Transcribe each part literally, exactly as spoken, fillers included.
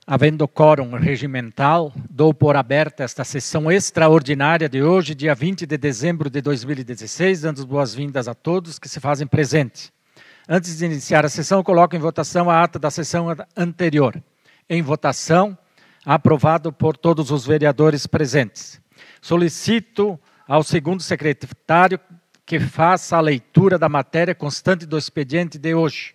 Havendo quórum regimental, dou por aberta esta sessão extraordinária de hoje, dia vinte de dezembro de dois mil e dezesseis, dando boas-vindas a todos que se fazem presentes. Antes de iniciar a sessão, coloco em votação a ata da sessão anterior. Em votação, aprovado por todos os vereadores presentes. Solicito ao segundo secretário que faça a leitura da matéria constante do expediente de hoje.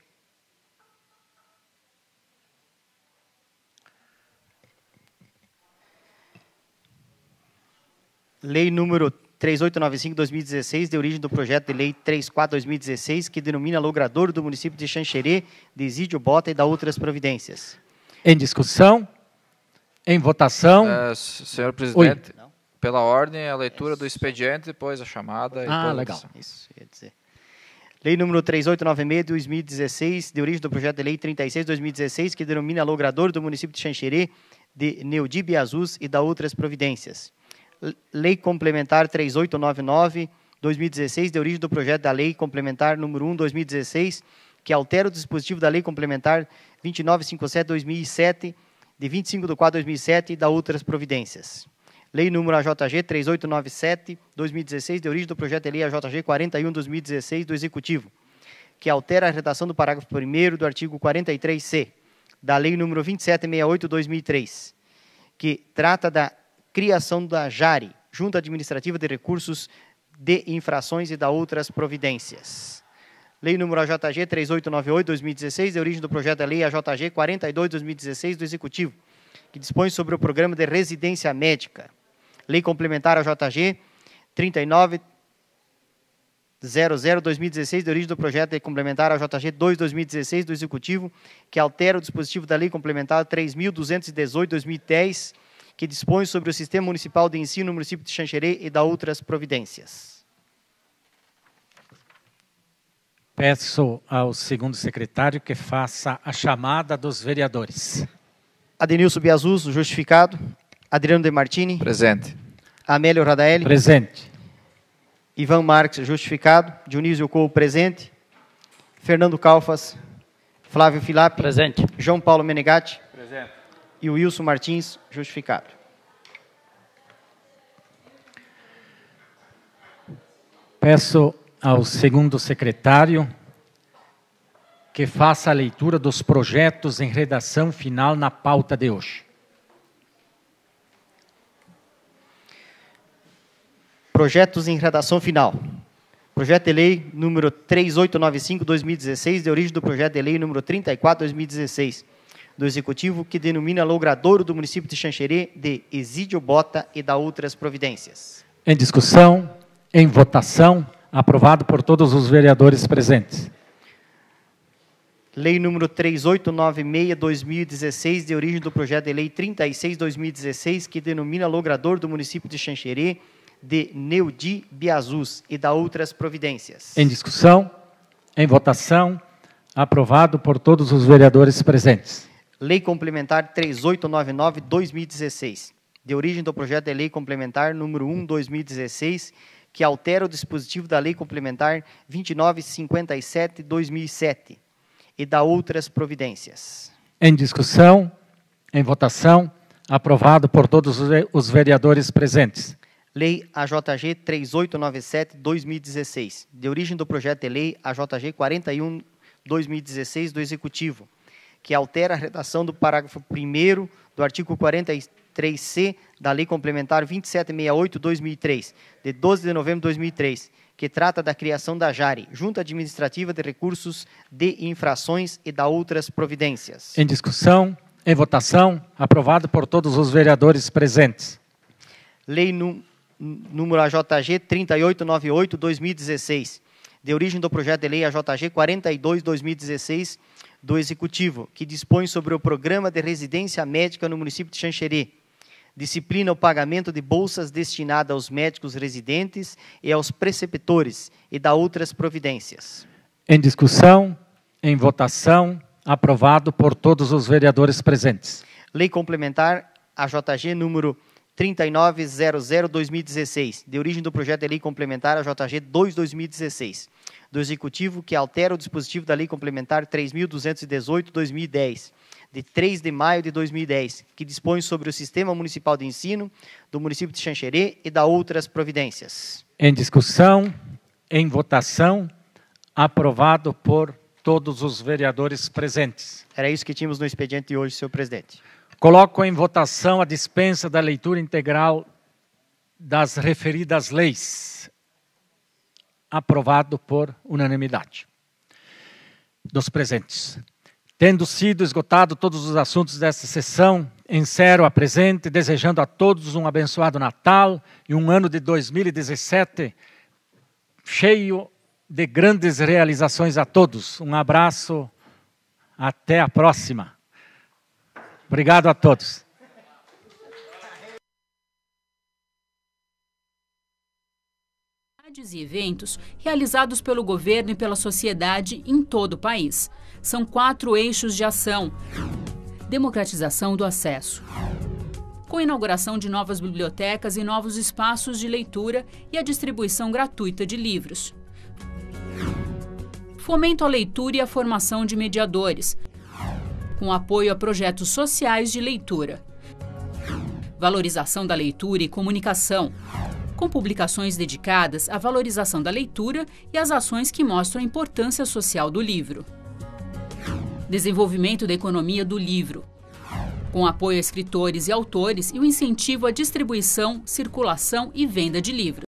Lei número três mil oitocentos e noventa e cinco, dois mil e dezesseis, de origem do projeto de lei três mil quatrocentos, dois mil e dezesseis, que denomina logradouro do município de Xanxerê, de Isídio Bota e da outras providências. Em discussão? Em votação? É, senhor presidente, Oi. Pela ordem, a leitura Isso. do expediente, depois a chamada e Ah, depois legal. A Isso, ia dizer. Lei número três mil oitocentos e noventa e seis, dois mil e dezesseis, de origem do projeto de lei trinta e seis, dois mil e dezesseis, que denomina logradouro do município de Xanxerê, de Neudi Biazus e da outras providências. Lei Complementar três mil oitocentos e noventa e nove, dois mil e dezesseis, de origem do projeto da Lei Complementar número um, dois mil e dezesseis, que altera o dispositivo da Lei Complementar vinte e nove cinquenta e sete, dois mil e sete, de vinte e cinco de quatro de dois mil e sete e da outras providências. Lei número A J G três mil oitocentos e noventa e sete, dois mil e dezesseis, de origem do projeto de lei A J G quarenta e um, dois mil e dezesseis, do Executivo, que altera a redação do parágrafo primeiro do artigo quarenta e três C, da Lei número vinte e sete sessenta e oito, dois mil e três, que trata da criação da JARE, Junta Administrativa de Recursos de Infrações e da outras providências. Lei número A J G três mil oitocentos e noventa e oito, dois mil e dezesseis, de origem do projeto da lei A J G quarenta e dois, dois mil e dezesseis, do Executivo, que dispõe sobre o programa de residência médica. Lei Complementar A J G trinta e nove zero zero, dois mil e dezesseis, de origem do projeto de complementar A J G dois, dois mil e dezesseis, do Executivo, que altera o dispositivo da Lei Complementar três mil duzentos e dezoito, dois mil e dez, que dispõe sobre o Sistema Municipal de Ensino no município de Xanxerê e da outras providências. Peço ao segundo secretário que faça a chamada dos vereadores. Adenilson Biazus, justificado. Adriano De Martini. Presente. Amélio Radaeli. Presente. Ivan Marques, justificado. Dionísio Couto, presente. Fernando Calfas. Flávio Filap. Presente. João Paulo Menegatti. Presente. E o Wilson Martins, justificado. Peço ao segundo secretário que faça a leitura dos projetos em redação final na pauta de hoje. Projetos em redação final. Projeto de lei número três mil oitocentos e noventa e cinco, dois mil e dezesseis, de origem do projeto de lei número trinta e quatro, dois mil e dezesseis, do Executivo, que denomina logradouro do município de Xanxerê, de Isídio Bota e da outras providências. Em discussão, em votação, aprovado por todos os vereadores presentes. Lei número três mil oitocentos e noventa e seis, dois mil e dezesseis, de origem do projeto de lei trinta e seis, dois mil e dezesseis, que denomina logradouro do município de Xanxerê, de Neudi Biazus e da outras providências. Em discussão, em votação, aprovado por todos os vereadores presentes. Lei Complementar três mil oitocentos e noventa e nove, dois mil e dezesseis, de origem do projeto de lei complementar número um, dois mil e dezesseis, que altera o dispositivo da Lei Complementar vinte e nove cinquenta e sete, dois mil e sete e da outras providências. Em discussão, em votação, aprovado por todos os vereadores presentes. Lei A J G três mil oitocentos e noventa e sete, dois mil e dezesseis, de origem do projeto de lei A J G quarenta e um, dois mil e dezesseis, do Executivo, que altera a redação do parágrafo primeiro do artigo quarenta e três C da Lei Complementar vinte e sete sessenta e oito, dois mil e três, de doze de novembro de dois mil e três, que trata da criação da JARE, Junta Administrativa de Recursos de Infrações e da outras providências. Em discussão, em votação, aprovado por todos os vereadores presentes. Lei num, número A J G trinta e oito noventa e oito, dois mil e dezesseis, de origem do projeto de lei A J G quarenta e dois, dois mil e dezesseis, do Executivo, que dispõe sobre o programa de residência médica no município de Xanxerê, disciplina o pagamento de bolsas destinadas aos médicos residentes e aos preceptores e da outras providências. Em discussão, em votação, aprovado por todos os vereadores presentes. Lei Complementar A J G número trinta e nove zero zero, dois mil e dezesseis, de origem do projeto de lei complementar A J G dois, dois mil e dezesseis, do Executivo, que altera o dispositivo da Lei Complementar três mil duzentos e dezoito, dois mil e dez, de três de maio de dois mil e dez, que dispõe sobre o Sistema Municipal de Ensino do município de Xanxerê e da outras providências. Em discussão, em votação, aprovado por todos os vereadores presentes. Era isso que tínhamos no expediente de hoje, senhor presidente. Coloco em votação a dispensa da leitura integral das referidas leis. Aprovado por unanimidade dos presentes. Tendo sido esgotado todos os assuntos desta sessão, encerro a presente, desejando a todos um abençoado Natal e um ano de dois mil e dezessete cheio de grandes realizações a todos. Um abraço, até a próxima. Obrigado a todos. E eventos realizados pelo governo e pela sociedade em todo o país. São quatro eixos de ação. Democratização do acesso, com inauguração de novas bibliotecas e novos espaços de leitura e a distribuição gratuita de livros. Fomento à leitura e à formação de mediadores, com apoio a projetos sociais de leitura. Valorização da leitura e comunicação, com publicações dedicadas à valorização da leitura e às ações que mostram a importância social do livro. Desenvolvimento da economia do livro, com apoio a escritores e autores e o incentivo à distribuição, circulação e venda de livros.